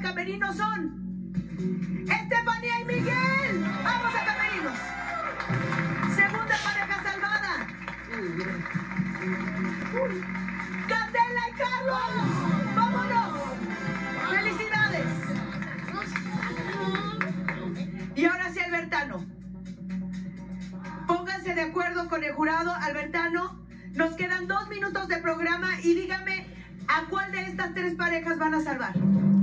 al camerino son Estefanía y Miguel. Vamos a camerinos. Segunda pareja salvada. Candela y Carlos. Vámonos. Felicidades. Y ahora sí, Albertano. Pónganse de acuerdo con el jurado. Albertano, nos quedan 2 minutos de programa y dígame a cuál de estas 3 parejas van a salvar.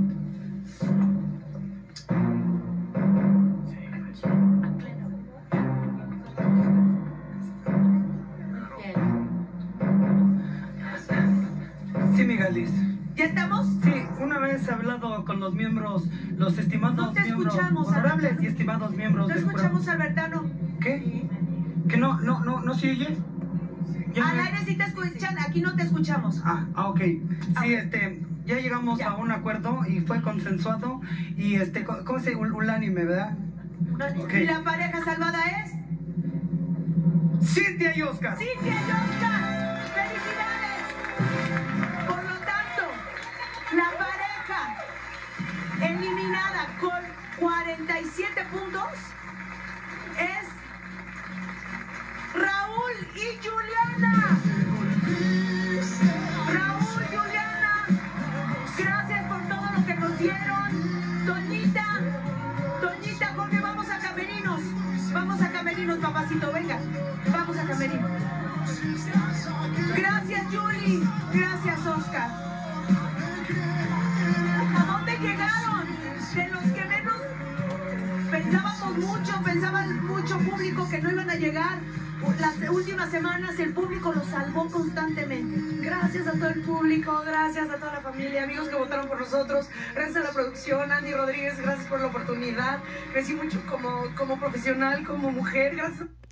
Sí, Miguelis. ¿Ya estamos? Sí, una vez he hablado con los miembros, los estimados No te miembros, escuchamos, honorables Albertano. y estimados miembros No del escuchamos, Albertano. ¿Qué? ¿Que no se oye? Ya Al me- aire sí te escuchan, aquí no te escuchamos. ok. Sí, ya llegamos Ya. a un acuerdo y fue consensuado y ¿cómo se dice? Unánime, ¿verdad? Ok. Y la pareja salvada es Cintia y Oscar. Cintia y Oscar. ¡Felicidades! Por lo tanto, la pareja eliminada con 47 puntos es Raúl y Juliana. Raúl, Juliana, gracias por todo lo que nos dieron. Toñita, Jorge, vamos a camerinos. Vamos a camerinos, papacito, venga. Vamos a camerinos. Gracias, Julie. Gracias, Oscar. ¿A dónde llegaron? De los que menos pensaba mucho público que no iban a llegar. Las últimas semanas el público los salvó constantemente. Gracias a todo el público, gracias a toda la familia, amigos que votaron por nosotros, gracias a la producción, Andy Rodríguez, gracias por la oportunidad. Crecí mucho como profesional, como mujer, gracias.